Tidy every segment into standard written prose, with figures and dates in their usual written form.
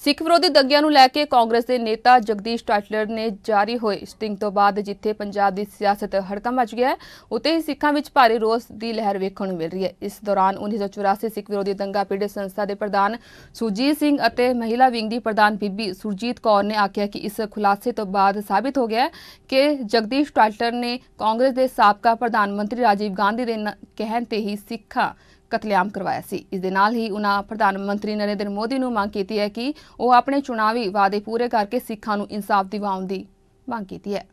ਸਿੱਖ ਵਿਰੋਧੀ ਦੰਗਿਆਂ ਨੂੰ ਲੈ ਕੇ ਕਾਂਗਰਸ ਦੇ ਨੇਤਾ ਜਗਦੀਸ਼ ਟਾਟਲਰ ਨੇ ਜਾਰੀ ਹੋਏ ਸਟਿੰਗ ਤੋਂ ਬਾਅਦ ਜਿੱਥੇ ਪੰਜਾਬ ਦੀ ਸਿਆਸਤ ਹੜਕੰਪ ਮਚ ਗਿਆ ਹੈ, ਉੱਥੇ ਹੀ ਸਿੱਖਾਂ ਵਿੱਚ ਭਾਰੀ ਰੋਸ ਦੀ ਲਹਿਰ ਵੇਖਣ ਨੂੰ ਮਿਲ ਰਹੀ ਹੈ। ਇਸ ਦੌਰਾਨ 1984 ਸਿੱਖ ਵਿਰੋਧੀ ਦੰਗਾ ਪੀੜਤ ਸੰਸਥਾ ਦੇ ਪ੍ਰਧਾਨ ਸੁਰਜੀਤ ਸਿੰਘ ਅਤੇ ਮਹਿਲਾ ਵਿੰਗ ਦੀ ਪ੍ਰਧਾਨ ਬੀਬੀ ਸੁਰਜੀਤ ਕੌਰ ਨੇ ਆਖਿਆ ਕਿ ਇਸ ਖੁਲਾਸੇ ਤੋਂ ਬਾਅਦ ਸਾਬਿਤ ਹੋ ਗਿਆ ਹੈ ਕਿ ਜਗਦੀਸ਼ ਟਾਟਲਰ ਨੇ ਕਾਂਗਰਸ ਦੇ ਸਾਬਕਾ ਪ੍ਰਧਾਨ ਮੰਤਰੀ ਰਾਜੀਵ ਗਾਂधी ਦੇ ਕਹਿਣ ਤੇ ਹੀ ਸਿੱਖਾਂ कतलेआम करवाया सी। इस दे नाल ही उन्हां प्रधानमंत्री नरेंद्र मोदी नूं मंग कीती है कि वह अपने चुनावी वादे पूरे करके सिखां नूं इंसाफ दिवाउण दी मंग कीती है।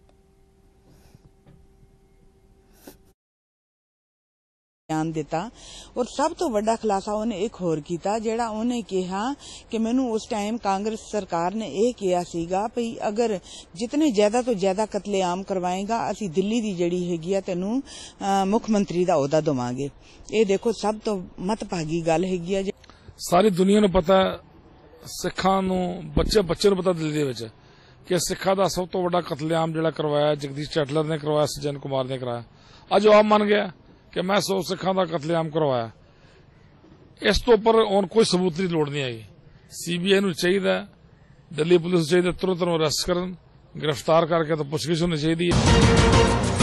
बयान दिता और सब तो वड्डा खुलासा उन्हें एक होर कीता जिहड़ा उन्हें कहा कि मैनू उस टाइम कांग्रेस सरकार ने यह कहा सीगा भई अगर जितने ज्यादा तो ज्यादा कतलेआम करवाएगा असीं दिल्ली दी जिहड़ी हैगी आ तैनूं मुख मंत्री दा अहुदा देवांगे। ये देखो सब तो मतभागी गल हैगी आ। सारी दुनिया नूं पता सिखां नूं बच्चे नूं पता दिल्ली दे विच कि सिखां दा सब तो वड्डा कतलेआम जिहड़ा करवाया जगदीश टाटलर ने करवाया, सज्जन कुमार ने कराया। अज आप मन गया कि मैं 100 सिखां दा कतलेआम करवाया। इस तो उपर हुण कोई सबूत की लोड़ नहीं आई। CBI नूं चाहीदा, दिल्ली पुलिस नूं चाहीदा तुरंत अरेस्ट करन, गिरफ्तार करके तो पुछगिछ होनी चाहिए।